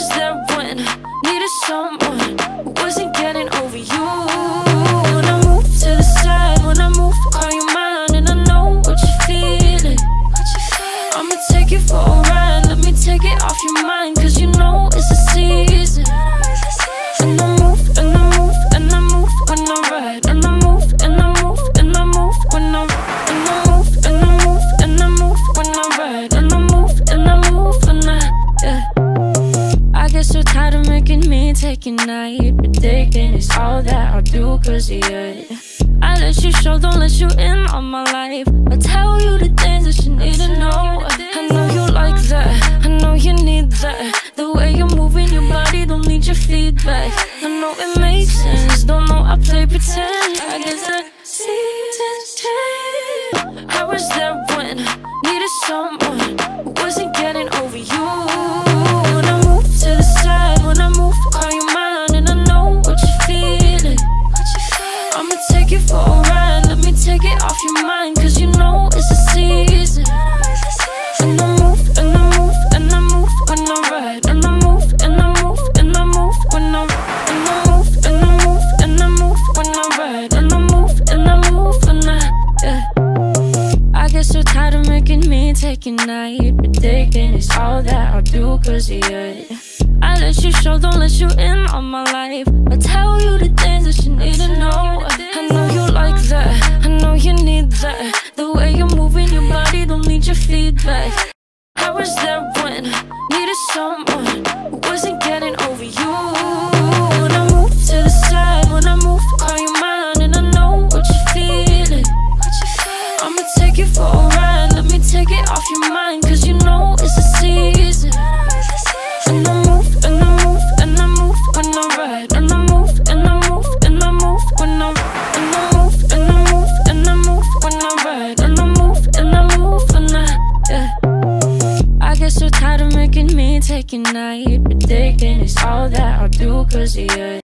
was there when I needed someone who wasn't getting over you. When I move to the side, when I move, call you mine, and I know what you're feeling. I'ma take you for a ride, let me take it off your mind, cause you know it's a season. And I move, and I move, and I move when I ride, and I move, and I move, and I move when I ride, and I move, and I move, and I move when I ride, and I move, and I move when I get so tired of making me take your night, predicting it's all that I'll do cause of you. I let you show, don't let you in on my life. I tell you the things that you need to know. I know you like that, I know you need that. The way you're moving your body, don't need your feedback. I know it makes sense, don't know I play pretend. I guess that seasons change. I was there when I needed someone who wasn't getting over you. When I move to the side, when I move, call you mine, and I know what you're feeling. I'ma take you for a ride, let me take it off your mind, cause you know it's a season. And I move, and I move, and I move when I ride, and I move, and I move, and I move when I ride, and I move, and I move, and I move when I ride, and I move, and I move when I get so tired of making me take your night, predicting it's all that I'll do cause of you. I let you show, don't let you in on my life. I tell you the things that you need to know. I know you like that, I know you need that. The way you're moving your body, don't need your feedback. I was there when I needed someone who wasn't getting over you. When I move to the side, when I move, call you mine, and I know what you're feeling. I'ma take you for a ride, let me take it off your mind, cause you know it's a season. And I move, and I move, and I move when I ride, and I move, and I move, and I move when I ride, and I move, and I move, and I move when I ride, and I move, and I move when I get so tired of making me take your night, predicting it's all that I'll do cause of you.